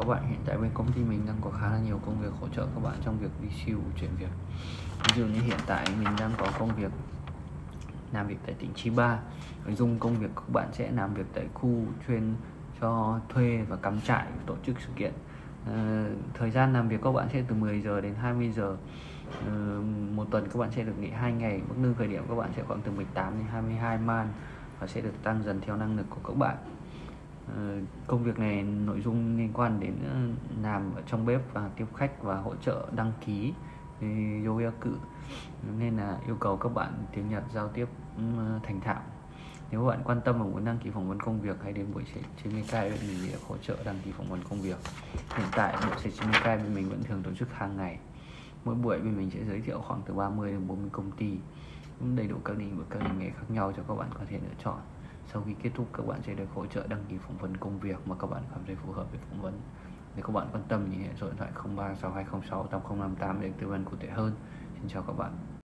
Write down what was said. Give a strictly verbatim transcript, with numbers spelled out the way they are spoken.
các bạn, hiện tại bên công ty mình đang có khá là nhiều công việc hỗ trợ các bạn trong việc đi siêu chuyển việc. Ví dụ như hiện tại mình đang có công việc làm việc tại tỉnh Chiba. Nội dung công việc các bạn sẽ làm việc tại khu chuyên cho thuê và cắm trại tổ chức sự kiện. À, thời gian làm việc các bạn sẽ từ mười giờ đến hai mươi giờ. À, một tuần các bạn sẽ được nghỉ hai ngày. Mức lương khởi điểm các bạn sẽ khoảng từ mười tám đến hai mươi hai man và sẽ được tăng dần theo năng lực của các bạn. À, công việc này nội dung liên quan đến làm ở trong bếp và tiếp khách và hỗ trợ đăng ký yoga cự, nên là yêu cầu các bạn tiếng Nhật giao tiếp thành thạo. Nếu bạn quan tâm và muốn đăng ký phỏng vấn công việc, hãy đến buổi Seichimikai bên mình để hỗ trợ đăng ký phỏng vấn công việc. Hiện tại buổi Seichimikai bên mình vẫn thường tổ chức hàng ngày. Mỗi buổi bên mình sẽ giới thiệu khoảng từ ba mươi đến bốn mươi công ty, đầy đủ các lĩnh vực, các ngành nghề khác nhau cho các bạn có thể lựa chọn. Sau khi kết thúc, các bạn sẽ được hỗ trợ đăng ký phỏng vấn công việc mà các bạn cảm thấy phù hợp để phỏng vấn. Nếu các bạn quan tâm thì hãy số điện thoại không ba sáu hai không sáu tám không năm tám để tư vấn cụ thể hơn. Xin chào các bạn.